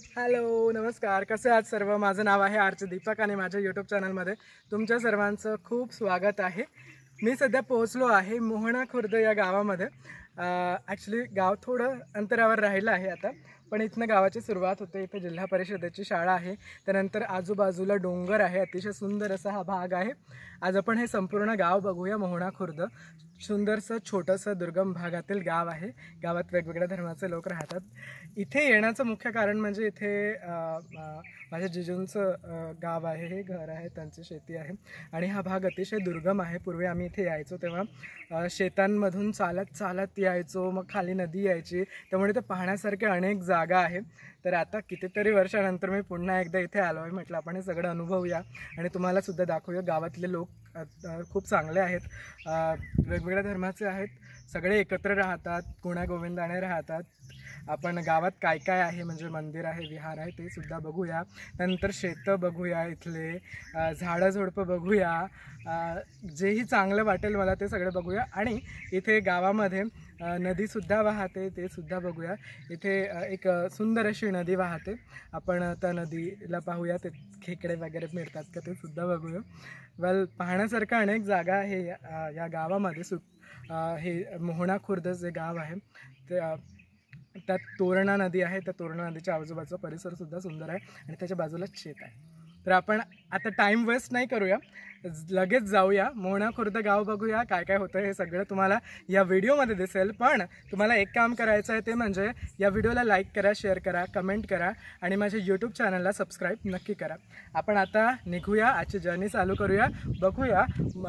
Hello नमस्कार, कसे आहात सर्व। माझं नाव आहे आर्च दीपक आणि माझ्या यूट्यूब चॅनलमध्ये तुमच्या सर्वांचं खूप स्वागत आहे। मी सध्या पोहोचलो आहे मोहणा खुर्द या गावामध्ये। ॲक्च्युली गाव थोडं अंतरावर राहिलं आहे आता, पण इथनं गावाची सुरुवात होते। इथे जिल्हा परिषदेची शाळा आहे, त्यानंतर आजूबाजूला डोंगर आहे, अतिशय सुंदर असा हा भाग आहे। आज आपण हे संपूर्ण गाव बघूया। मोहणा खुर्द सुंदरसं छोटंसं दुर्गम भागातील गाव आहे। गावात वेगवेगळ्या धर्माचे लोक राहतात। इथे येण्याचं मुख्य कारण म्हणजे इथे माझ्या जिजूंचं गाव आहे, हे घर आहे, त्यांची शेती आहे आणि हा भाग अतिशय दुर्गम आहे। पूर्वी आम्ही इथे यायचो तेव्हा शेतांमधून चालत चालत यायचो, मग खाली नदी यायची, त्यामुळे ते पाहण्यासारखे अनेक जागा आहे। तर आता कितीतरी वर्षानंतर मी पुन्हा एकदा इथे आलो आहे। म्हटलं आपण हे सगळं अनुभवूया आणि तुम्हाला सुद्धा दाखवूया। गावातले लोक खूप चांगले आहेत, वेगवेगळ्या धर्माचे आहेत, सगळे एकत्र राहतात, गुण्यागोविंदाने राहतात। आपण गावात काय काय आहे म्हणजे मंदिर आहे, विहार आहे, ते सुद्धा बघूया। नंतर शेतं बघूया, इथले झाडं झुडपं बघूया, जेही चांगलं वाटेल मला ते सगळं बघूया। आणि इथे गावामध्ये नदीसुद्धा वाहते, ते सुद्धा बघूया। इथे एक सुंदर अशी नदी वाहते, आपण त्या नदीला पाहूया, ते खेकडे वगैरे मिळतात का ते सुद्धा बघूया। वेल, पाहण्यासारखं अनेक जागा आहे या गावामध्ये। हे मोहणा खुर्द जे गाव आहे ते त्यात तोरणा नदी आहे, त्या तोरणा नदीच्या आजूबाजूचा परिसर सुद्धा सुंदर आहे आणि त्याच्या बाजूलाच शेत आहे। तर आपण आता टाइम वेस्ट नाही करूया, लगेच जाऊया, मोहणा खुर्द गाव बघूया। काय काय होतं हे सगळं तुम्हाला या व्हिडिओमध्ये दिसेल, पण तुम्हाला एक काम करायचं आहे, ते म्हणजे या व्हिडिओला लाईक करा, शेअर करा, कमेंट करा आणि माझ्या यूट्यूब चॅनलला सबस्क्राईब नक्की करा। आपण आता निघूया, आजची जर्नी चालू करूया, बघूया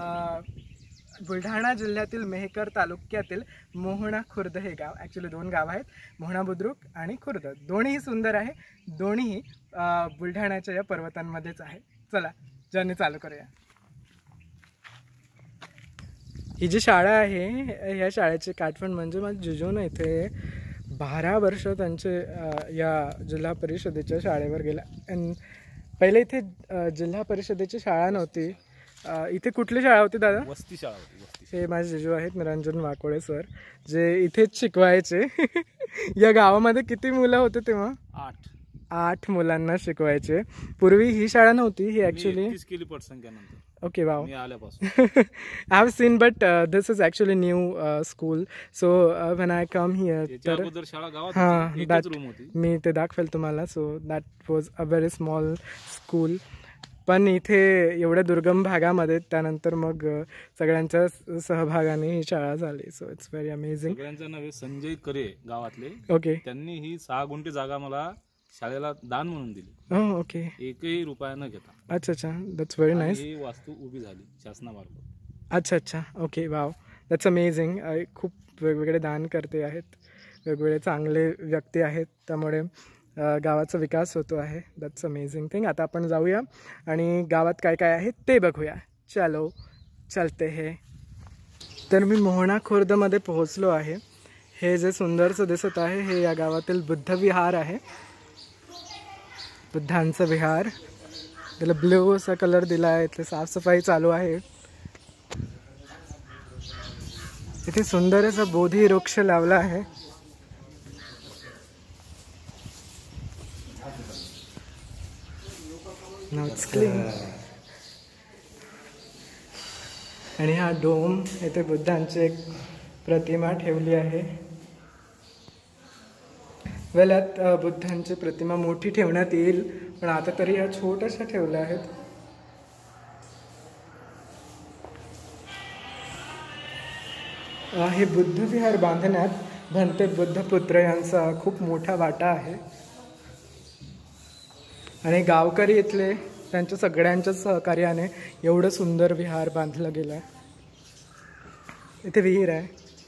बुलढाणा जिल्ह्यातील मेहकर तालुक्यातील मोहणा खुर्द हे गाव। ॲक्च्युली दोन गाव आहेत, मोहणा बुद्रुक आणि खुर्द, दोन्हीही सुंदर आहे, दोन्हीही बुलढाण्याच्या या पर्वतांमध्येच आहे। चला जर्नी चालू करूया। ही जी शाळा आहे, या शाळेची काठवण म्हणजे माझ्या जिजूने इथे 12 वर्ष त्यांचे या जिल्हा परिषदेच्या शाळेवर गेला। आणि पहिले इथे जिल्हा परिषदेची शाळा नव्हती, इथे कुठली शाळा होती दादा? वस्ती शाळा होती, वस्ती। हे माझे जिजू आहेत निरंजन वाकोळे सर, जे इथेच शिकवायचे। या गावामध्ये किती मुलं होते तेव्हा? 8 मुलांना शिकवायचे। पूर्वी ही शाळा नव्हती, ही ॲक्च्युली 30 केली पटसंख्यानंतर। Okay, wow. मी आल्यापासून I have seen, but this is actually new school, so when I come here, तर शाळा गावात हां, एकच रूम होती, मी ते दाखवेल तुम्हाला। So that was a very small school, पण इथे एवढ्या दुर्गम भागामध्ये त्यानंतर मग सगळ्यांच्या सहभागाने ही शाळा झाली। So it's very amazing. सगळ्यांच्या नव्हे, संजय करे गावातले, ओके, त्यांनी ही 6 गुंठे जागा मला शाळेला दान म्हणून दिली। हो, ओके, एकही रुपया न घेता। अच्छा अच्छा, दॅट्स व्हेरी नाईस। ही वास्तू उभी झाली शासनामार्फत। अच्छा अच्छा, ओके, वाव, दॅट्स अमेझिंग। खूप वेगवेगळे दान करते आहेत, वेगवेगळे चांगले व्यक्ती आहेत, त्यामुळे गावाचा विकास होतो आहे। That's amazing thing. आता आपण जाऊया आणि गावात काय काय आहे ते बघूया। चलो चलते हे। तर मी मोहणा खुर्दमध्ये पोहोचलो आहे। हे जे सुंदरसं दिसत आहे हे या गावातील बुद्ध विहार आहे, बुद्धांचं विहार। त्याला ब्ल्यू असा कलर दिला आहे, इथे साफसफाई चालू आहे। इथे सुंदर असा बोधी वृक्ष लावला आहे। Now it's clean. आणि हा डोम, इथे बुद्धांची एक प्रतिमा ठेवली आहे। वेल, यात बुद्धांची प्रतिमा मोठी ठेवण्यात येईल, पण आता तरी ह्या छोट्याशा ठेवल्या आहेत। हे बुद्ध विहार बांधण्यात भंते बुद्धपुत्र यांचा खूप मोठा वाटा आहे आणि गावकरी इथले त्यांच्या सगळ्यांच्या सहकार्याने एवढं सुंदर विहार बांधलं गेलं आहे। इथे विहीर आहे।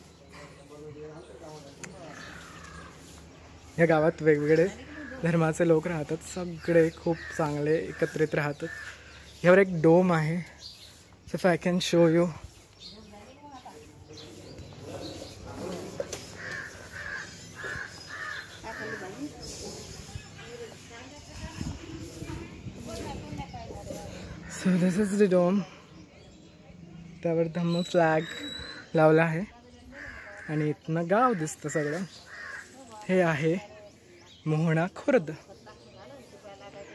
या गावात वेगवेगळे धर्माचे लोक राहतात, सगळे खूप चांगले एकत्रित राहतात। ह्यावर एक डोम आहे, if I can show you. So this is the dome. त्यावर धम्म फ्लॅग लावला आहे आणि इथनं गाव दिसतं सगळं। हे आहे मोहणा खुर्द।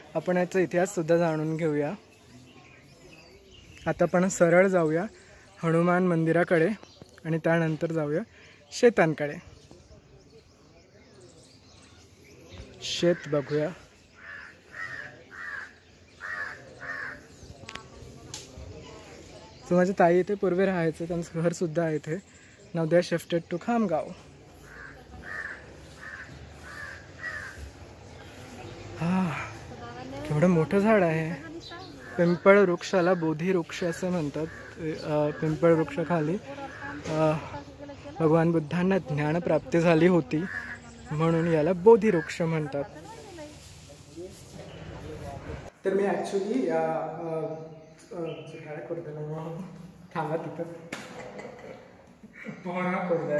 आपण याचा इतिहाससुद्धा जाणून घेऊया. आता आपण सरळ जाऊया हनुमान मंदिराकडे आणि त्यानंतर जाऊया शेतांकडे. शेत बघूया. माझी ताई इथे पूर्वी राहायचं, त्यांचं घरसुद्धा आहे इथे. नाव they are shifted to Khamgaon. केवढं मोठं झाड आहे. पिंपळ वृक्षाला बोधी वृक्ष असं म्हणतात. पिंपळ वृक्षाखाली भगवान बुद्धांना ज्ञानप्राप्ती झाली होती म्हणून याला बोधी वृक्ष म्हणतात. तर मी ॲक्च्युली या थांबा तिथं मोहना खुर्द.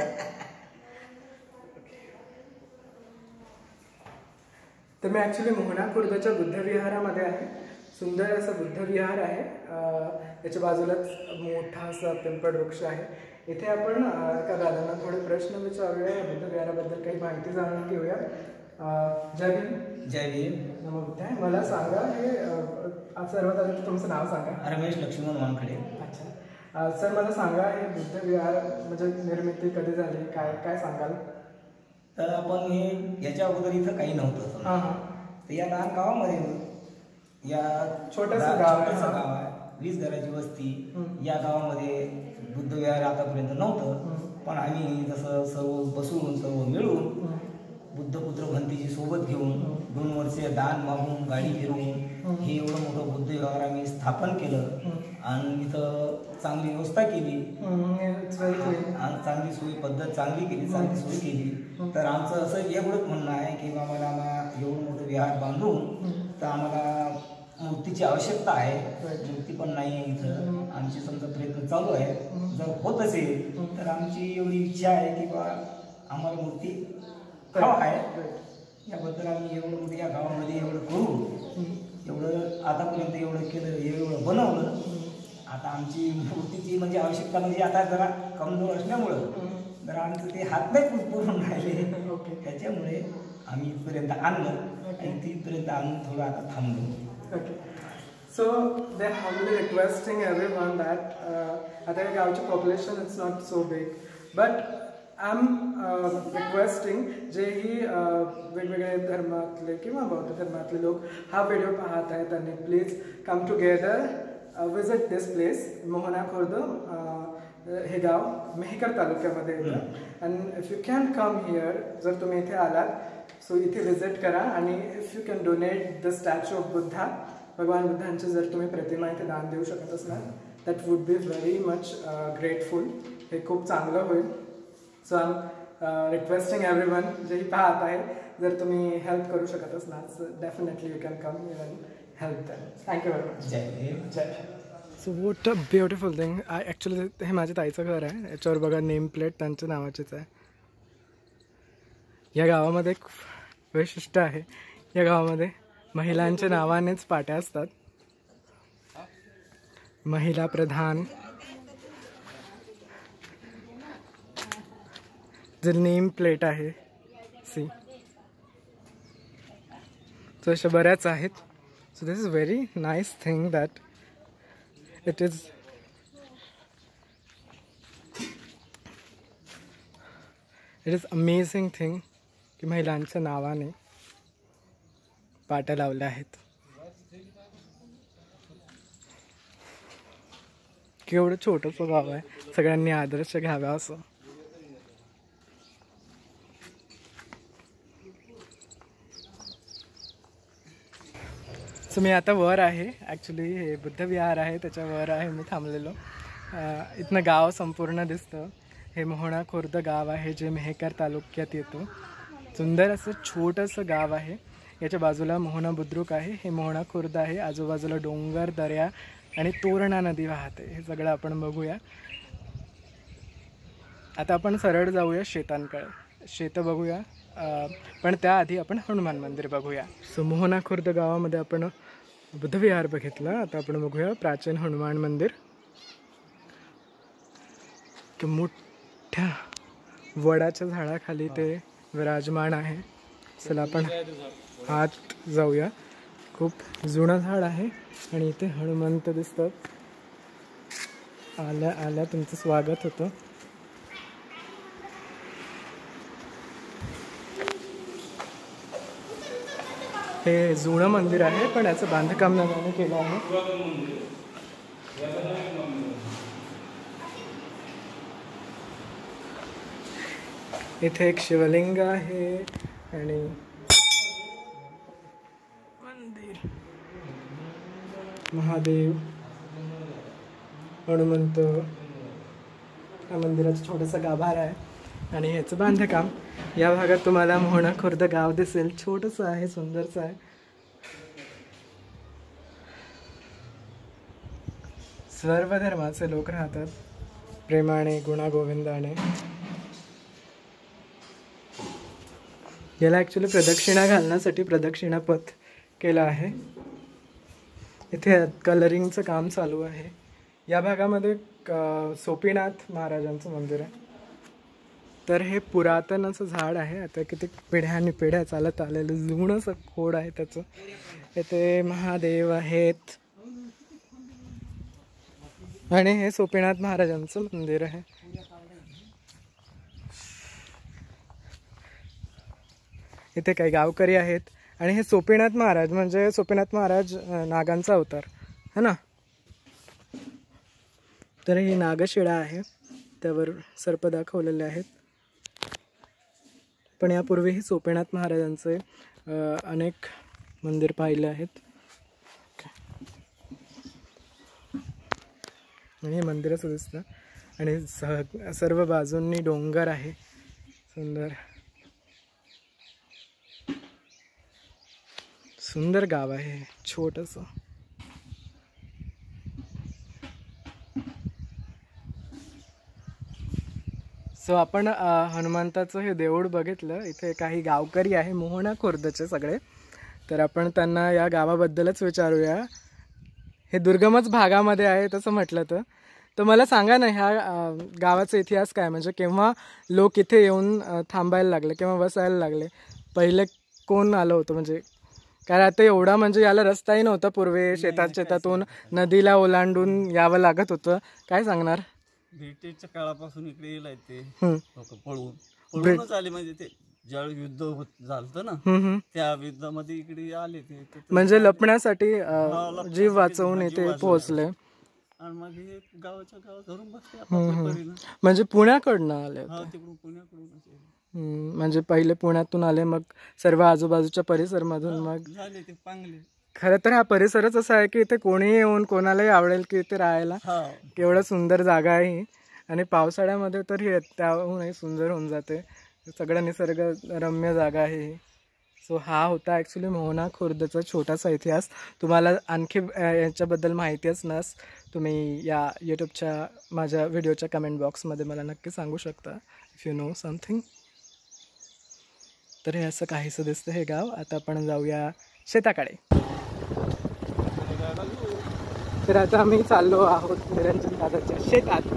तर मी ॲक्च्युली मोहना खुर्दच्या बुद्धविहारामध्ये आहे. सुंदर असं बुद्धविहार आहे. त्याच्या बाजूलाच मोठा असा पिंपळ वृक्ष आहे. इथे आपण एका दादांना थोडे प्रश्न विचारूया, या बुद्धविहाराबद्दल काही माहिती जाणून घेऊया. जय भीम. जय भीम. नमो बुद्धाय. मला सांगा, हे सर्वात आधी तुमचं नाव सांगा. रमेश लक्ष्मण वानखडे. अच्छा सर, मला सांगा हे बुद्धविहार म्हणजे निर्मिती कधी झाली, काय काय सांगाल? तर आपण हे याच्या अगोदर इथं काही नव्हतं. तर या लहान गावामध्ये या छोटंसं गाव आहे, 20 घराची वस्ती. या गावामध्ये बुद्धविहार आतापर्यंत नव्हतं, पण आम्ही जसं सर्व बसून सर्व मिळून बुद्धपुत्र भंतीची सोबत घेऊन 2 वर्षे दान मागून गाडी फिरवून हे एवढं मोठं बुद्धविहार आम्ही स्थापन केलं आणि इथं चांगली व्यवस्था केली आणि चांगली सोयी पद्धत चांगली केली, चांगली सोय केली. तर आमचं असं एवढंच म्हणणं आहे की आम्हाला एवढं मोठं विहार बांधून तर आम्हाला मूर्तीची आवश्यकता आहे. मूर्ती पण नाही आहे इथं. आमचे समजा प्रयत्न चालू आहे. जर होत असेल तर आमची एवढी इच्छा आहे की बा आम्हाला मूर्ती हवा आहे. याबद्दल आम्ही एवढं या गावामध्ये एवढं करू, एवढं आतापर्यंत एवढं केलं, एवढं बनवलं. आता आमची मूर्तीची म्हणजे आवश्यकता म्हणजे आता जरा कमजोर असल्यामुळं जरा आमचं ते हात नाही पुरून राहिले. त्याच्यामुळे आम्ही इथपर्यंत आणलं आणि तिथपर्यंत आणून थोडं आता थांबलो. Okay, so they're humbly requesting everyone that आता या गावची population is not so big, but I'm requesting जेही वेगवेगळे धर्मातले किंवा बौद्ध धर्मातले लोक हा व्हिडिओ पाहत आहेत त्यांनी please come together, visit this place. Mohana Khurd हे गाव मेहकर तालुक्यामध्ये येतं. And if you can come here, जर तुम्ही इथे आलात सो इथे विजिट करा. आणि if you can donate the statue of Buddha, भगवान बुद्धांची जर तुम्ही प्रतिमा इथे दान देऊ शकत असणार, that would be very much grateful. हे खूप चांगलं होईल. So I am requesting everyone जेही पाहत आहे, जर तुम्ही हेल्प करू शकत असणार so definitely you can come here and help them. Thank you very much. जय हिंद. जय. So what a beautiful thing. Actually हे माझ्या ताईचं घर आहे. याच्यावर बघा नेम प्लेट त्यांच्या नावाचीच आहे. या गावामध्ये एक वैशिष्ट्य आहे, या गावामध्ये महिलांच्या नावानेच पाट्या असतात. महिला प्रधान जे नेम प्लेट आहे सी. सो अशा बऱ्याच आहेत. So this is very nice thing that it is amazing thing की महिलांच्या नावाने पाट्या लावल्या आहेत. केवढं छोटंसं गाव आहे, सगळ्यांनी आदर्श घ्यावा असं. सो मी आता वर आहे. ॲक्च्युली हे बुद्धविहार आहे त्याच्या वर आहे मी थांबलेलो. इथनं गाव संपूर्ण दिसतं. हे मोहना खुर्द गाव आहे जे मेहकर तालुक्यात येतं. सुंदर असं छोटंसं गाव आहे. याच्या बाजूला मोहना बुद्रुक आहे. हे मोहना खुर्द आहे. आजूबाजूला डोंगर, दर्या आणि तोरणा नदी वाहते. हे सगळं आपण बघूया. आता आपण सरळ जाऊया शेतांकडे. शेतं बघूया, पण त्याआधी आपण हनुमान मंदिर बघूया. सो मोहना खुर्द गावामध्ये आपण बुद्धविहार बघितलं. आता आपण बघूया प्राचीन हनुमान मंदिर. की मोठ्या वडाच्या झाडाखाली ते विराजमान आहे. चला आपण आत जाऊया. खूप जुनं झाड आहे आणि इथे हनुमंत दिसतात. आल्या आल्या तुमचं स्वागत होतं. हे जुनं मंदिर आहे पण याचं बांधकाम नव्याने केलं आहे. इथे एक शिवलिंग आहे आणि मंदिर, महादेव, हनुमंत. या मंदिराचा छोटासा गाभारा आहे आणि ह्याचं बांधकाम. या भागात तुम्हाला मोहणा खुर्द गाव दिसेल. छोटंसं आहे, सुंदरचं आहे. सर्व धर्माचे लोक राहतात प्रेमाने, गुणागोविंदाने. याला ॲक्च्युली प्रदक्षिणा घालण्यासाठी प्रदक्षिणा पथ केलं आहे. इथे कलरिंगचं काम चालू आहे. या भागामध्ये सोपीनाथ महाराजांचं मंदिर आहे. तर हे पुरातन असं झाड आहे. आता किती पिढ्यानी पिढ्या चालत आलेलं जुनं असं खोड आहे त्याचं. इथे महादेव आहेत आणि हे सोपीनाथ महाराजांचं मंदिर आहे. इथे काही गावकरी आहेत आणि हे सोपीनाथ महाराज म्हणजे सोपीनाथ महाराज नागांचा अवतार है ना. तर ही नागशिळा आहे, त्यावर सर्प दाखवलेले आहेत. पण यापूर्वीही सोपीनाथ महाराजांचे अनेक मंदिर पाहिले आहेत. आणि हे मंदिर असं दिसतं आणि सर्व बाजूंनी डोंगर आहे. सुंदर सुंदर गाव आहे छोटंसं. सो आपण हनुमंताचं हे देऊळ बघितलं. इथे काही गावकरी आहे मोहणा खुर्दचे सगळे. तर आपण त्यांना या गावाबद्दलच विचारूया. हे दुर्गमच भागामध्ये आहे तसं म्हटलं तर मला सांगा ना, ह्या गावाचा इतिहास काय, म्हणजे केव्हा लोक इथे येऊन थांबायला लागले, केव्हा वसायला लागले, पहिले कोण आलं होतं? म्हणजे कारण आता एवढा म्हणजे याला रस्ताही नव्हता पूर्वी. शेतातून नदीला ओलांडून यावं लागत होतं. काय सांगणार? ब्रिटिशच्या काळापासून इकडे येईल ते लोक पळूनच आले. म्हणजे ते ज्यावेळी युद्ध झालं ना त्या युद्धामध्ये इकडे आले ते म्हणजे लपण्यासाठी जीव वाचवून इथे पोहोचले. आणि मग हे गावाच्या गावात धरून बसले. म्हणजे पुण्याकडनं आले तिकडून पुण्याकडून. म्हणजे पहिले पुण्यातून आले, मग सर्व आजूबाजूच्या परिसरमधून मग झाले ते पांगले. खरं तर हा परिसरच असा आहे की इथे कोणीही येऊन कोणालाही आवडेल की इथे राहायला. केवढं सुंदर जागा आहे ही. आणि पावसाळ्यामध्ये तर ही त्याहूनही सुंदर होऊन जाते. सगळं निसर्ग रम्य जागा आहे ही. सो हा होता ॲक्च्युली मोहणा खुर्दचा छोटासा इतिहास. तुम्हाला आणखी याच्याबद्दल माहिती असण्यास तुम्ही या यूट्यूबच्या माझ्या व्हिडिओच्या कमेंट बॉक्समध्ये मला नक्की सांगू शकता इफ यू नो समथिंग. तर हे असं काहीसं दिसतं हे गाव. आता आपण जाऊया शेताकडे. तर आता आम्ही चाललो आहोत निरंजन दादाच्या शेतात.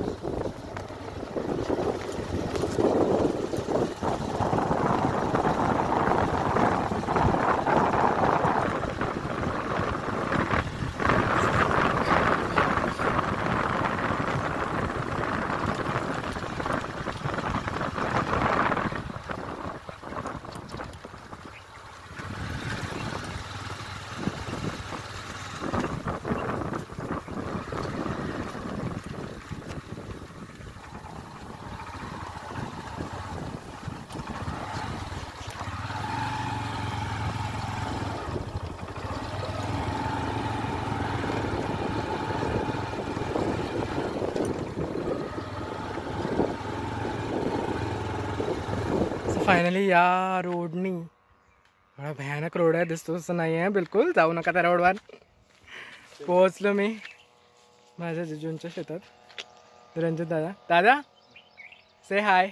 फायनली या रोडनी, बडा भयानक रोड आहे, दिसतो तसं नाही आहे बिलकुल. जाऊ नका त्या रोडवर. पोहोचलो मी माझ्या जिजूंच्या शेतात. निरंजन दादा से हाय.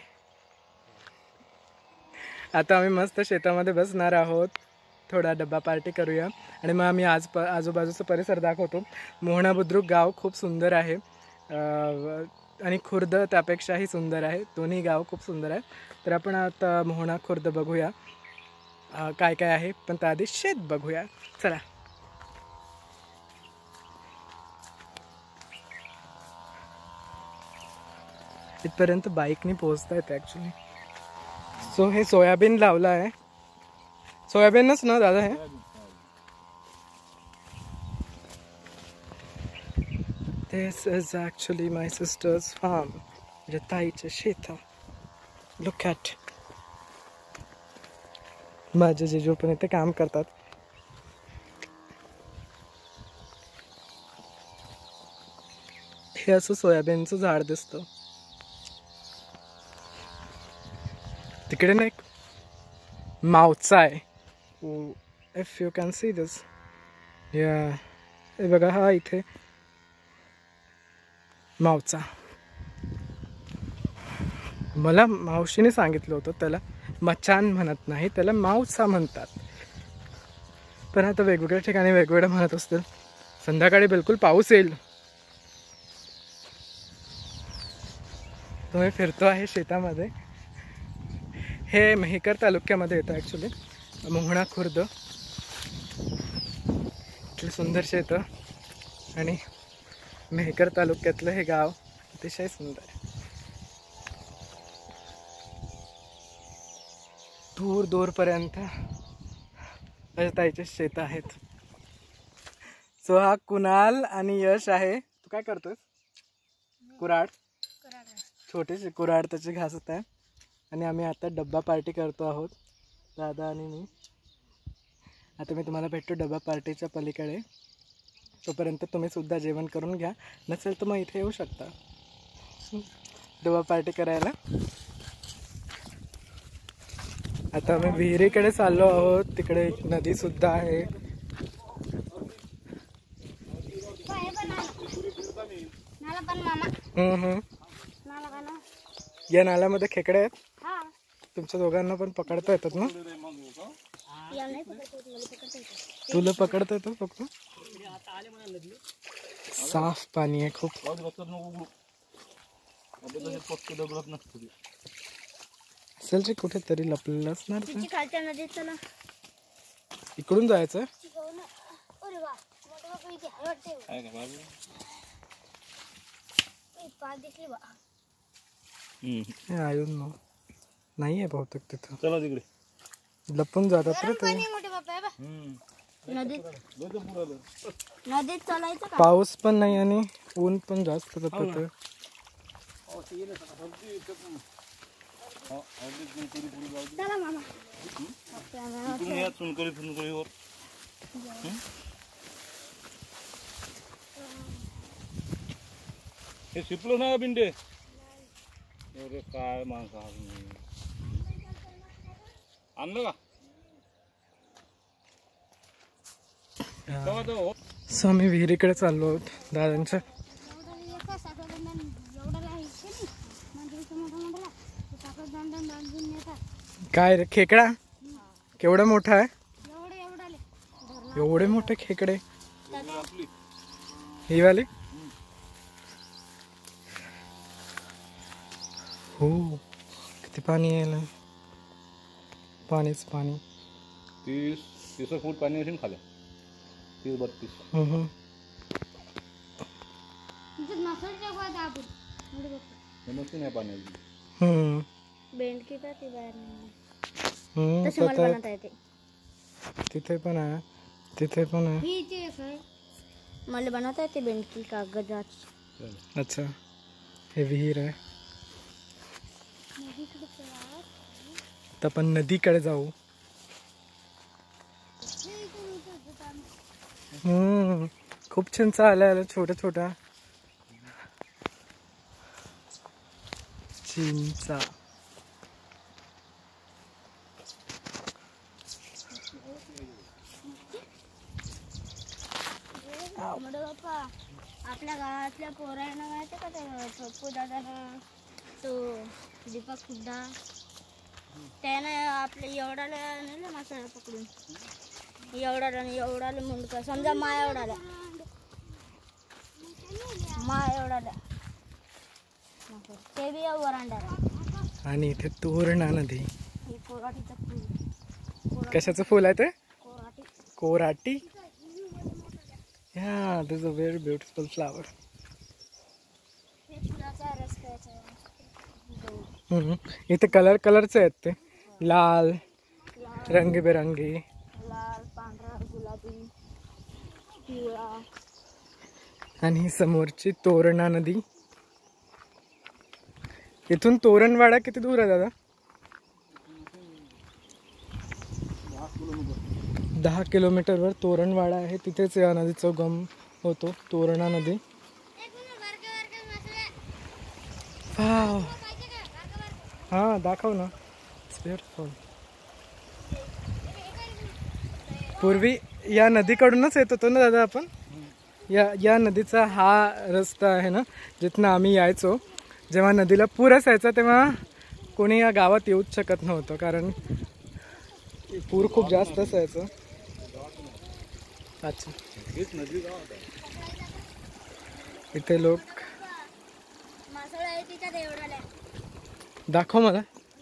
आता आम्ही मस्त शेतामध्ये बसणार आहोत, थोडा डब्बा पार्टी करूया आणि मग आम्ही आजूबाजूचा परिसर दाखवतो. मोहणा बुद्रुक गाव खूप सुंदर आहे आणि खुर्द त्यापेक्षाही सुंदर आहे. दोन्ही गाव खूप सुंदर आहे. तर आपण आता मोहणा खुर्द बघूया. काय काय आहे, पण त्याआधी शेत बघूया चला. इथपर्यंत बाईकनी पोहोचता येते ॲक्च्युली. सो हे सोयाबीन लावलं आहे. सोयाबीनच ना दादा हे? This is actually my sister's farm. म्हणजे ताईचे शेत. Look at. माझे जिजू पण इथे काम करतात. हे असं सोयाबीनचं झाड दिसतं. तिकडे ना एक मावचा आहे. If you can see this. या हे बघा, हा इथे मावचा. मला मावशीने सांगितलं होतं त्याला मचान म्हणत नाही, त्याला मावसा म्हणतात. पण आता वेगवेगळ्या ठिकाणी वेगवेगळं म्हणत असतील. संध्याकाळी बिलकुल पाऊस येईल. तुम्ही फिरतो आहे शेतामध्ये. हे मेहकर तालुक्यामध्ये येतं ॲक्च्युली, मोहणा खुर्द. इथली सुंदर शेतं आणि मेहकर तालुक्यातलं हे गाव अतिशय सुंदर आहे. दूर दूरपर्यंत ताईचे शेत आहेत. सो हा कुणाल आणि यश आहे. तू काय करतोस? कुऱ्हाड, छोटेसे कुऱ्हाड त्याचे घासत आहे. आणि आम्ही आता डब्बा पार्टी करतो आहोत, दादा आणि मी. आता मी तुम्हाला भेटतो डब्बा पार्टीच्या पलीकडे. तोपर्यंत तुम्ही सुद्धा जेवण करून घ्या. नसेल तर मग इथे येऊ शकता डब्बा पार्टी करायला. आता आम्ही विहिरीकडे चाललो आहोत. तिकडे एक नदी सुद्धा आहे. या नाल्यामध्ये खेकडे आहेत. तुमच्या दोघांना पण पकडता येतात ना? तुला पकडता येतं फक्त? साफ पाणी आहे खूप. असेल जे कुठेतरी लपलेलं असणार. इकडून जायचं. नाही आहे बहुतेक तिथं. चला तिकडे लपून जातात रे ते. पाऊस पण नाही आणि ऊन पण जास्त जातं. हे शिपलो ना बिंडे. अरे काय माणसा आणलं का? सो आम्ही विहिरीकडे चाललो आहोत दादांच्या. काय रे खेकडा? केवढा मोठा आहे? एवढे मोठे खेकडे. ही वाली? हो, किती पाणी आहे. पाणीच पाणी. 30 फूट पाणी असेल खाली. 30-32. तिथे पण आहे, तिथे पण आहे. मला बनवता येते बेंडकी कागदाची. अच्छा, हे विहीर आहे. आता आपण नदीकडे जाऊ. खूप चिंचा आल्या छोट्या छोट्या चिंचा. आपल्या गावातल्या पोरांना माहिती का ते छोटू दादाला, तो दीपक सुद्धा, त्याने आपल्या एवढाला नेलं मासा पकडून. एवढाला आणि एवढाला मुंडका, समजा मा एवढाला ते बी वरांडा. आणि इथे तोरणा नदी. ही कोराडीचा पूल. कशाचं फुल आहे ते? कोराटी. कोराटी. Yeah this is a very beautiful flower. हे फुलाचा रस प्यायचा. इथे कलरचे आहेत ते, लाल रंगीबेरंगी. लाल, पांढरा, गुलाबी, पिवळा. आणि ही समोरची तोरणा नदी. इथून तोरणवाडा किती दूर आहे दादा? 10 किलोमीटरवर तोरणवाडा आहे. तिथेच या नदीचा उगम होतो, तोरणा नदी. वाव. हा दाखव ना. पूर्वी या नदीकडूनच येत होतो ना दादा आपण. या नदीचा हा रस्ता आहे ना जिथनं आम्ही यायचो. जेव्हा नदीला पूर असायचा तेव्हा कोणी या गावात येऊच शकत नव्हतं, कारण पूर खूप जास्त असायचं. अच्छा, इथे लोक. दाखव मला.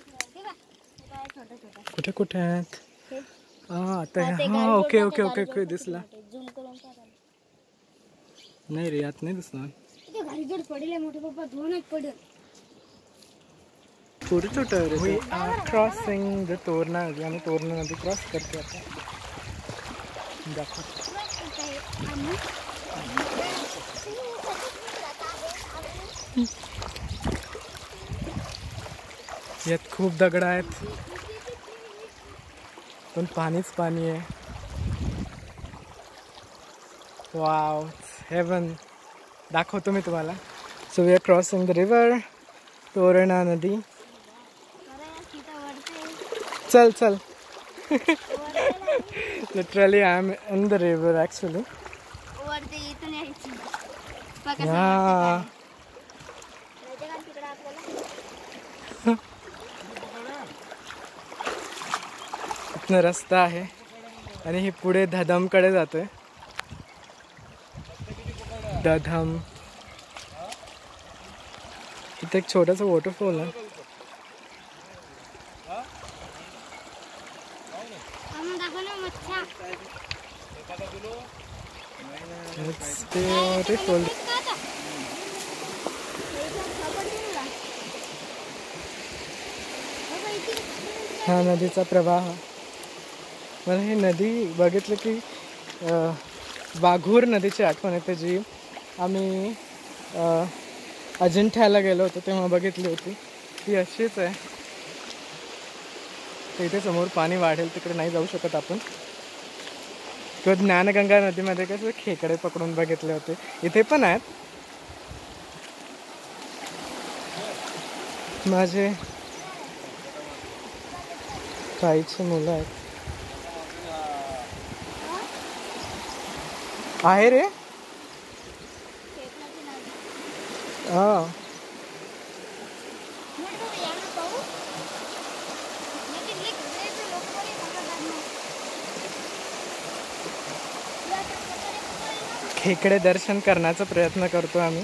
कुठे कुठे आहेत? आता हा ओके ओके ओके ओके दिसला. नाही रे, यात नाही दिसणार. थोडी छोट आहे रे. We are crossing the Torna नदी. आम्ही तोरणा नदी क्रॉस करतो आता. दाखव. यात खूप दगड आहेत, पण पाणीच पाणी आहे. Wow, heaven. दाखवतो मी तुम्हाला. So we are crossing the river Torna नदी. चल चल. Literally I am in the river actually. इथनं रस्ता आहे आणि हे पुढे धधमकडे जातोय. धधम. इथे एक छोटासा वॉटरफॉल आहे. वॉटरफॉल. हा नदीचा प्रवाह. मला ही नदी बघितलं की वाघूर नदीची आठवण येते, जी आम्ही अजिंठ्याला गेलो होतो तेव्हा बघितली होती. ती अशीच आहे. इथे समोर पाणी वाढेल तिकडे नाही जाऊ शकत आपण. किंवा ज्ञानगंगा नदीमध्ये कसं खेकडे पकडून बघितले होते, इथे पण आहेत. माझे ताईची मुलं आहेत. आहे रे. हा. खेकडे दर्शन करण्याचा प्रयत्न करतो आम्ही.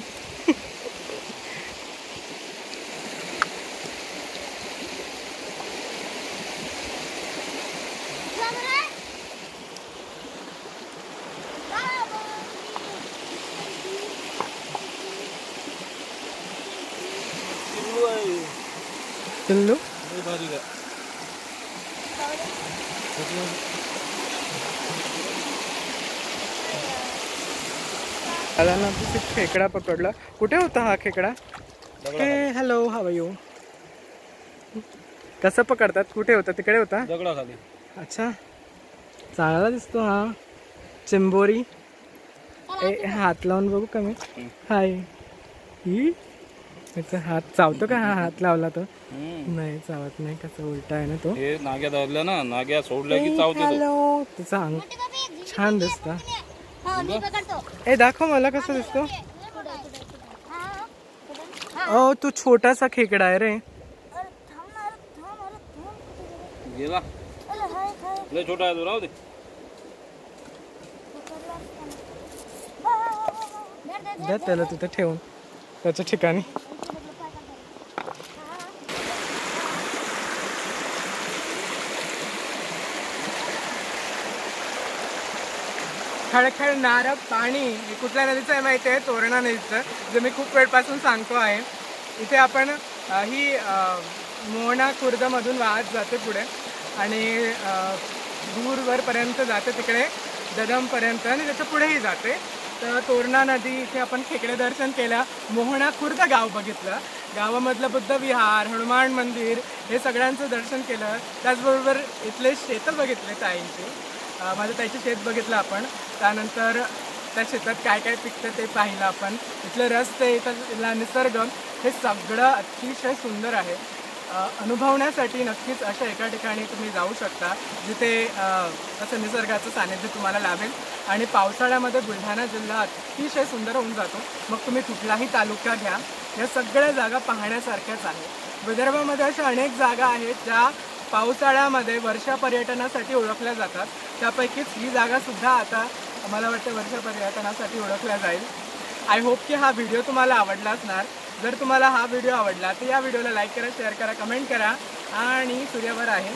पिल्लू. दादांना खेकडा पकडला. कुठे होता हा खेकडा? Hello, how are you? कसं पकडतात? कुठे होता? तिकडे होता दगडाखाली. अच्छा, चांगला दिसतो हा. चिंबोरी. हात लावून बघू का मी? हाय. त्याचा हात चावतो का? हा हात लावला तर नाही चावत नाही. कसं उलटा आहे ना तो. हे नाग्या धरल्या ना, नाग्या सोडल्या की चावतो. हॅलो. त्याचा अंग छान दिसतं. ए दाखव मला कसं दिसतो. ओ तू छोटासा खेकडा आहे रे. गेला. लय छोटा आहे तो, राहू दे. द्या त्याला तिथे ठेवून त्याच्या ठिकाणी. खळखळणारं पाणी हे कुठल्या नदीचं आहे माहिती आहे? तोरणा नदीचं, जे मी खूप वेळपासून सांगतो आहे. इथे आपण ही मोहणा खुर्दमधून वाहत जाते पुढे आणि दूरवरपर्यंत जाते, तिकडे ददमपर्यंत आणि त्याच्या पुढेही जाते. तर तोरणा नदी इथे आपण खेकडे दर्शन केलं, मोहणा खुर्द गाव बघितलं, गावामधलं बुद्ध विहार, हनुमान मंदिर हे सगळ्यांचं दर्शन केलं. त्याचबरोबर इथले शेतं बघितले ताईंची, माझं त्याचे शेत बघितलं आपण. त्यानंतर त्या शेतात काय काय पिकतं ते पाहिलं आपण. इथले रस्ते, इथला निसर्ग हे सगळं अतिशय सुंदर आहे. अनुभवण्यासाठी नक्कीच अशा एका ठिकाणी तुम्ही जाऊ शकता जिथे असं निसर्गाचं सानिध्य तुम्हाला लाभेल. आणि पावसाळ्यामध्ये बुलढाणा जिल्हा अतिशय सुंदर होऊन जातो. मग तुम्ही कुठलाही तालुका घ्या, या सगळ्या जागा पाहण्यासारख्याच आहेत. विदर्भामध्ये अशा अनेक जागा आहेत ज्या पावसाळ्यामध्ये वर्षा पर्यटनासाठी ओळखल्या जातात. त्यापैकीच ही जागासुद्धा आता मला वाटतं वर्षा पर्यटनासाठी ओळखल्या जाईल. आय होप की हा व्हिडिओ तुम्हाला आवडला असणार. जर तुम्हाला हा व्हिडिओ आवडला तर या व्हिडिओला लाईक करा, शेअर करा, कमेंट करा आणि सूर्यावर आहे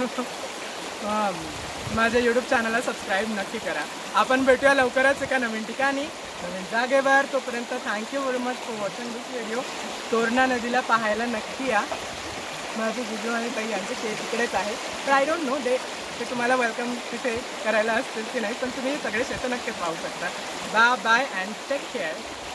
माझ्या यूट्यूब चॅनलला सबस्क्राईब नक्की करा. आपण भेटूया लवकरच एका नवीन ठिकाणी, नवीन जागेवर. तोपर्यंत thank you very much for watching this video. Torna नदीला पाहायला नक्की या. माझे जिजू आणि ताई यांचे शेत तिकडेच आहे. तर आय डोंट नो ते तुम्हाला वेलकम तिथे करायला असतील की नाही, पण तुम्ही सगळे शेतं नक्कीच पाहू शकता. Bye and take care.